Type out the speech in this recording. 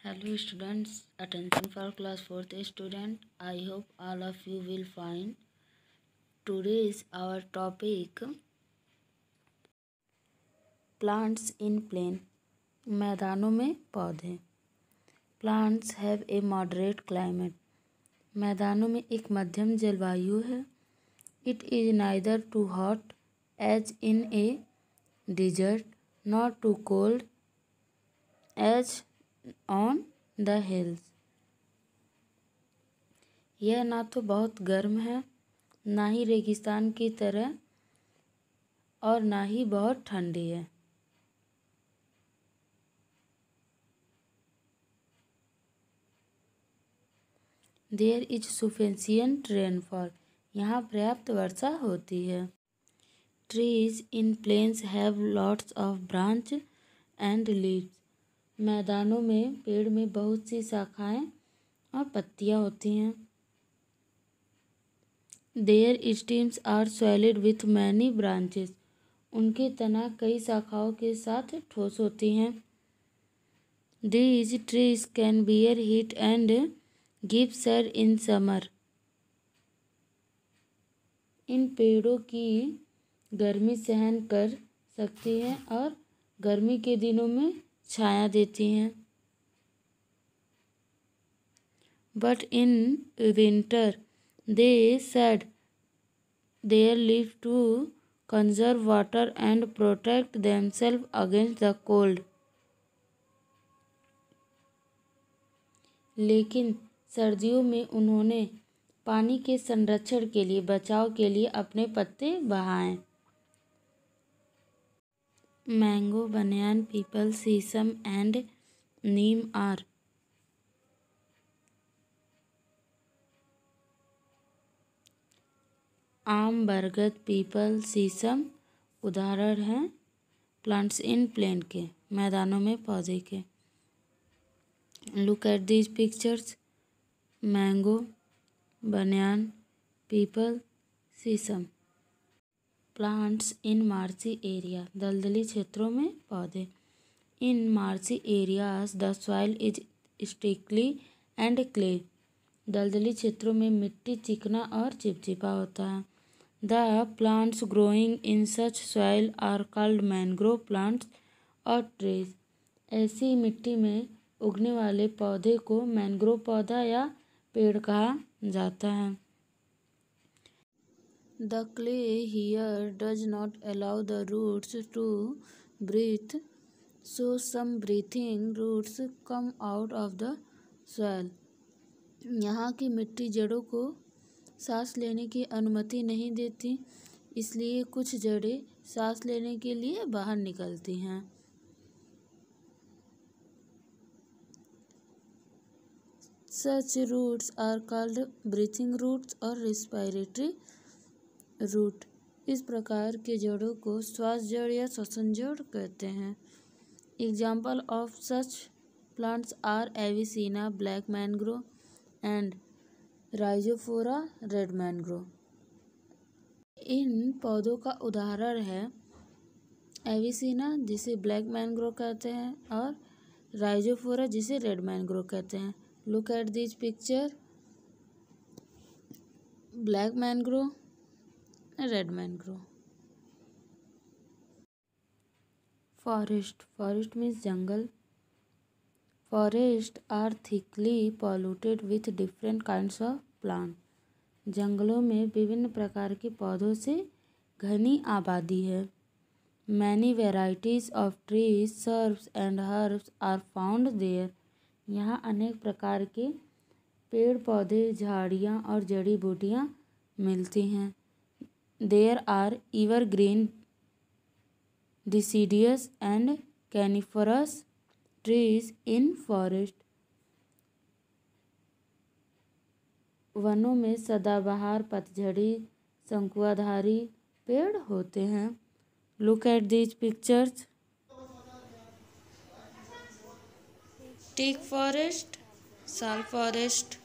Hello students, attention for class 4th student. I hope all of you will find. Today is our topic plants in plain. मैदानों में पौधे. Plants have a moderate climate. मैदानों में एक मध्यम जलवायु है. It is neither too hot as in a desert nor too cold as on the hills. यह ना तो बहुत गर्म है, ना ही रेगिस्तान की तरह और ना ही बहुत ठंडी है. There is sufficient rainfall. यहाँ पर्याप्त वर्षा होती है. Trees in plains have lots of branch and leaves. मैदानों में पेड़ में बहुत सी शाखाएं और पत्तियां होती हैं. Their stems are swelled with many branches. उनके तना कई शाखाओं के साथ ठोस होती हैं. These trees can bear heat and give shade in summer. इन पेड़ों की गर्मी सहन कर सकती हैं और गर्मी के दिनों में छाया देती हैं. But in winter they shed their leaves to conserve water and protect themselves against the cold. लेकिन सर्दियों में उन्होंने पानी के संरक्षण के लिए बचाव के लिए अपने पत्ते बहाए. Mango, banyan, peepal, sheesham and neem are आम, बरगद, पीपल, शीशम उदाहरण हैं प्लांट्स इन प्लेन के, मैदानों में पौधे के. Look at these pictures. Mango, banyan, peepal, sheesham. Plants in marshy area. दलदली क्षेत्रों में पौधे. In marshy areas the soil is sticky and clay. दलदली क्षेत्रों में मिट्टी चिकना और चिपचिपा होता है. The plants growing in such soil are called mangrove plants और ट्रीज. ऐसी मिट्टी में उगने वाले पौधे को मैंग्रोव पौधा या पेड़ कहा जाता है. The clay here does not allow the roots to breathe, so some breathing roots come out of the soil. यहाँ की मिट्टी जड़ों को सांस लेने की अनुमति नहीं देती, इसलिए कुछ जड़ें सांस लेने के लिए बाहर निकलती हैं. Such roots are called breathing roots or respiratory root. इस प्रकार के जड़ों को श्वास जड़ या श्वसन जड़ कहते हैं. Example of such plants are Avicenna black mangrove and Rhizophora red mangrove. इन पौधों का उदाहरण है एविसिना जिसे ब्लैक मैंग्रोव कहते हैं और राइजोफोरा जिसे रेड मैंग्रोव कहते हैं. Look at this picture. Black mangrove, red mangrove. Forest. Forest means jungle. Forest are thickly polluted with different kinds of plant. जंगलों में विभिन्न प्रकार के पौधों से घनी आबादी है. Many varieties of trees, shrubs and herbs are found there. यहाँ अनेक प्रकार के पेड़ पौधे, झाड़ियाँ और जड़ी बूटियाँ मिलती हैं. There are evergreen, deciduous and coniferous trees in forest. वनों में सदाबहार, पतझड़ी, शंकुधारी पेड़ होते हैं. Look at these pictures. Teak forest, sal forest,